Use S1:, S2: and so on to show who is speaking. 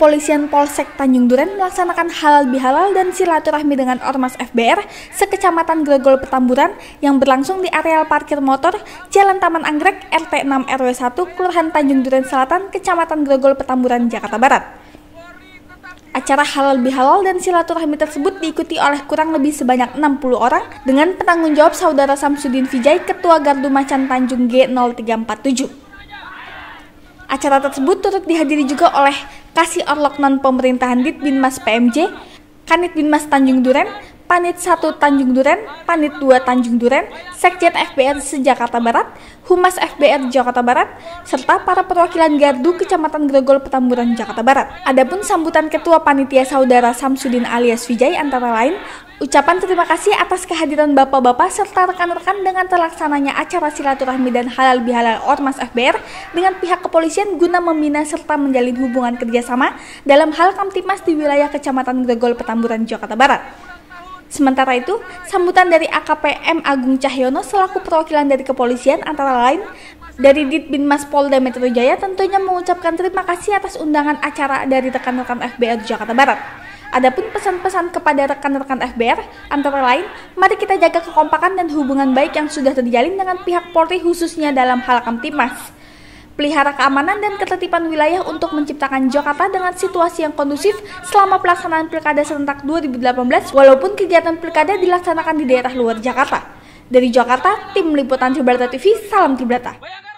S1: Kepolisian Polsek Tanjung Duren melaksanakan halal bihalal dan silaturahmi dengan Ormas FBR sekecamatan Grogol Petamburan yang berlangsung di areal parkir motor Jalan Taman Anggrek RT 6 RW 1 Kelurahan Tanjung Duren Selatan, Kecamatan Grogol Petamburan, Jakarta Barat. Acara halal bihalal dan silaturahmi tersebut diikuti oleh kurang lebih sebanyak 60 orang dengan penanggung jawab Saudara Samsudin Vijay, Ketua Gardu Macan Tanjung G0347. Acara tersebut turut dihadiri juga oleh Kasih Orlok Non-Pemerintahan Ditbinmas PMJ, Kanit Binmas Tanjung Duren, Panit 1 Tanjung Duren, Panit 2 Tanjung Duren, Sekjen FBR se-Jakarta Barat, Humas FBR Jakarta Barat, serta para perwakilan Gardu Kecamatan Grogol Petamburan, Jakarta Barat. Adapun sambutan Ketua Panitia Saudara Samsudin alias Vijay antara lain ucapan terima kasih atas kehadiran bapak-bapak serta rekan-rekan dengan terlaksananya acara silaturahmi dan halal bihalal Ormas FBR dengan pihak kepolisian guna membina serta menjalin hubungan kerjasama dalam hal Kamtipmas di wilayah Kecamatan Grogol Petamburan, Jakarta Barat. Sementara itu, sambutan dari AKP M. Agung Cahyono selaku perwakilan dari kepolisian antara lain dari Ditbinmas Polda Metro Jaya tentunya mengucapkan terima kasih atas undangan acara dari rekan-rekan FBR Jakarta Barat. Adapun pesan-pesan kepada rekan-rekan FBR antara lain, mari kita jaga kekompakan dan hubungan baik yang sudah terjalin dengan pihak Polri khususnya dalam hal Kamtipmas. Pelihara keamanan dan ketertiban wilayah untuk menciptakan Jakarta dengan situasi yang kondusif selama pelaksanaan Pilkada serentak 2018 walaupun kegiatan Pilkada dilaksanakan di daerah luar Jakarta. Dari Jakarta, Tim Liputan Tribrata TV, salam Tribrata.